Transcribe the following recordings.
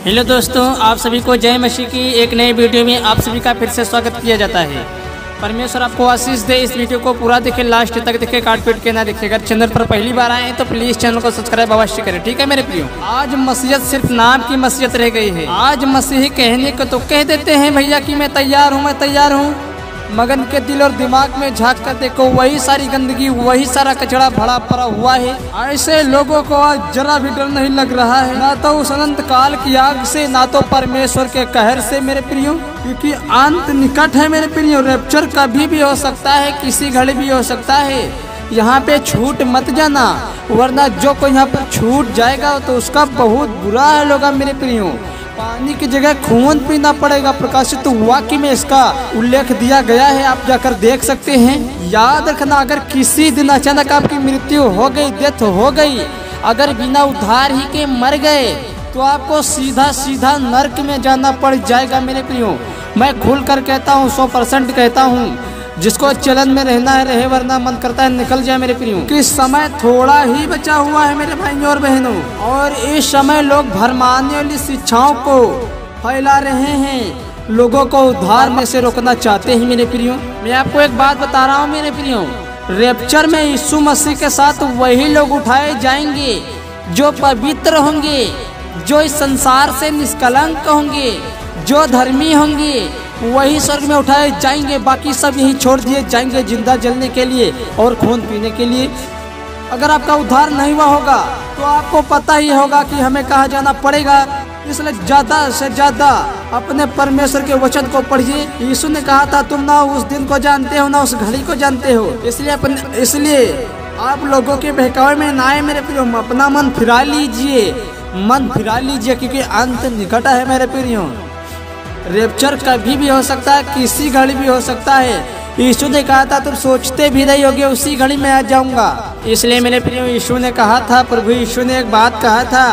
Hello दोस्तों, आप सभी को जय मसीह की एक नई वीडियो में आप सभी का फिर से स्वागत किया जाता है। परमेश्वर आपको आशीष दे। इस वीडियो को पूरा देखें, लास्ट तक देखें, काट पीट के ना देखें। अगर चैनल पर पहली बार आए तो प्लीज चैनल को सब्सक्राइब अवश्य करें, ठीक है मेरे प्रियो। आज मसीहत सिर्फ नाम की मसीहत रह गई है। आज मसीही कहने को तो कह देते हैं भैया कि मैं तैयार हूँ, मैं तैयार हूँ, मगन के दिल और दिमाग में झांक कर देखो, वही सारी गंदगी, वही सारा कचरा भरा पड़ा हुआ है। ऐसे लोगों को आज जरा भी डर नहीं लग रहा है, ना तो उस अनंत काल की आग से, ना तो परमेश्वर के कहर से मेरे प्रियो, क्योंकि अंत निकट है मेरे प्रियो। रैप्चर कभी भी हो सकता है, किसी घड़ी भी हो सकता है। यहाँ पे छूट मत जाना, वरना जो कोई यहाँ पर छूट जाएगा तो उसका बहुत बुरा हाल होगा मेरे प्रियो। पानी की जगह खून पीना पड़ेगा। प्रकाशित वाक्य में इसका उल्लेख दिया गया है, आप जाकर देख सकते हैं। याद रखना, अगर किसी दिन अचानक आपकी मृत्यु हो गई, डेथ हो गई, अगर बिना उद्धार ही के मर गए तो आपको सीधा सीधा नरक में जाना पड़ जाएगा मेरे प्रियो। मैं खुल कर कहता हूँ, 100% कहता हूँ। जिसको चलन में रहना है रहे, वरना मन करता है निकल जाए मेरे प्रियो। कि समय थोड़ा ही बचा हुआ है मेरे भाइयों और बहनों, और इस समय लोग भरमाने वाली शिक्षाओं को फैला रहे हैं, लोगों को उद्धार में से रोकना चाहते हैं मेरे प्रियो। मैं आपको एक बात बता रहा हूँ मेरे प्रियो, रैप्चर में यीशु मसीह के साथ वही लोग उठाए जाएंगे जो पवित्र होंगे, जो इस संसार से निष्कलंक होंगे, जो धर्मी होंगे, वही स्वर्ग में उठाए जाएंगे। बाकी सब यही छोड़ दिए जाएंगे जिंदा जलने के लिए और खून पीने के लिए। अगर आपका उद्धार नहीं हुआ होगा तो आपको पता ही होगा कि हमें कहाँ जाना पड़ेगा। इसलिए ज़्यादा से ज़्यादा अपने परमेश्वर के वचन को पढ़िए। यीशु ने कहा था, तुम ना उस दिन को जानते हो, ना उस घड़ी को जानते हो। इसलिए आप लोगों के बहकावे में ना आए मेरे प्रियो। अपना मन फिरा लीजिए, मन फिरा लीजिए, क्योंकि अंत निकट है मेरे प्रियो। रैप्चर कभी भी हो सकता है, किसी घड़ी भी हो सकता है। यीशु ने कहा था, तुम सोचते भी नहीं होगे उसी घड़ी में आ जाऊंगा। इसलिए मेरे प्रियो, यीशु ने कहा था, प्रभु यीशु ने एक बात कहा था,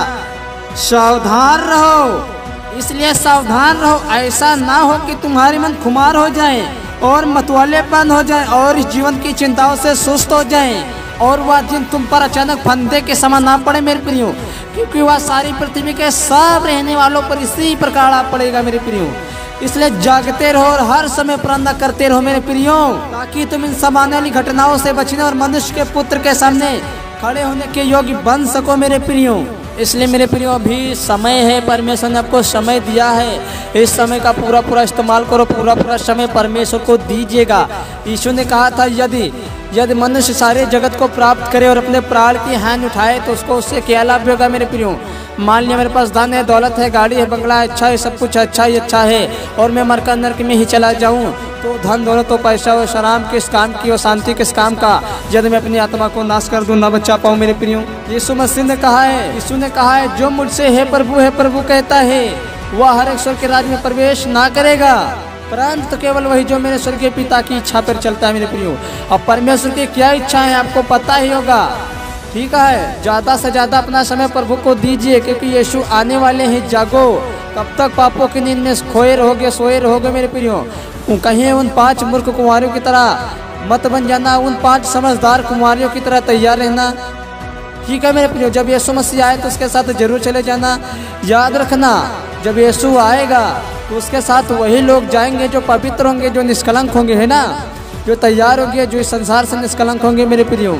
सावधान रहो। इसलिए सावधान रहो, ऐसा ना हो कि तुम्हारे मन खुमार हो जाए और मतवालेपन हो जाए और इस जीवन की चिंताओं से सुस्त हो जाए, और वह दिन तुम पर अचानक फंदे के समान ना पड़े मेरे प्रियो, क्योंकि वह सारी पृथ्वी के सब रहने वालों पर इसी प्रकार आ पड़ेगा मेरे प्रियो। इसलिए जागते रहो और हर समय प्रार्थना करते रहो मेरे प्रियो, ताकि तुम इन सब आने वाली घटनाओं से बचने और मनुष्य के पुत्र के सामने खड़े होने के योग्य बन सको मेरे प्रियो। इसलिए मेरे प्रियो, अभी समय है, परमेश्वर ने आपको समय दिया है, इस समय का पूरा पूरा इस्तेमाल करो, पूरा पूरा समय परमेश्वर को दीजिएगा। यीशु ने कहा था, यदि मनुष्य सारे जगत को प्राप्त करे और अपने प्राण की हानि उठाए तो उसको उससे क्या लाभ होगा मेरे प्रियो। मान लिया मेरे पास धन है, दौलत है, गाड़ी है, बंगला है, अच्छा है, सब कुछ अच्छा ही अच्छा है, और मैं मरकर नरक में ही चला जाऊं, तो धन दौलत तो पैसा और शराब किस काम की और शांति किस काम का, यदि मैं अपनी आत्मा को नाश कर दूं, ना बचा पाऊं मेरे प्रियो। यीशु मसीह ने कहा है, यीशु ने कहा है, जो मुझसे है प्रभु कहता है, वह हर एक स्वर्ग के राज्य में प्रवेश ना करेगा, परंतु केवल वही जो मेरे स्वर्गीय पिता की इच्छा पर चलता है मेरे प्रियो। अब परमेश्वर की क्या इच्छा है आपको पता ही होगा, ठीक है। ज़्यादा से ज़्यादा अपना समय प्रभु को दीजिए, क्योंकि यीशु आने वाले हैं। जागो, कब तक पापों की नींद में सोए रहोगे मेरे प्रियो। कहीं उन 5 मूर्ख कुमारियों की तरह मत बन जाना, उन 5 समझदार कुमारियों की तरह तैयार रहना, ठीक है मेरे प्रियो। जब यीशु मसीह आए तो उसके साथ जरूर चले जाना। याद रखना, जब यीशु आएगा तो उसके साथ वही लोग जाएंगे जो पवित्र होंगे, जो निष्कलंक होंगे, है ना, जो तैयार होंगे, जो इस संसार से निष्कलंक होंगे मेरे प्रियो।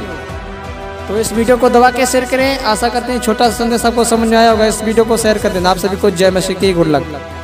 तो इस वीडियो को दबा के शेयर करें। आशा करते हैं छोटा सा संदेश आपको समझ में आया होगा। इस वीडियो को शेयर कर देना। आप सभी को जय मसीह की गुड लक।